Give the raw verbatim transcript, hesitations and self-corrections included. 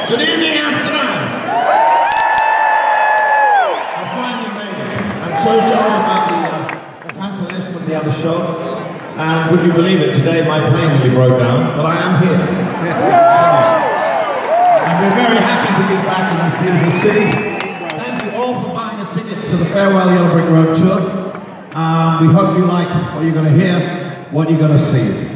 Good evening, Amsterdam. I finally made it. I'm so sorry about the uh, cancellation of the other show. And would you believe it, today my plane nearly broke down, but I am here. So, and we're very happy to be back in this beautiful city. Thank you all for buying a ticket to the Farewell Yellow Brick Road tour. Um, we hope you like what you're going to hear, what you're going to see.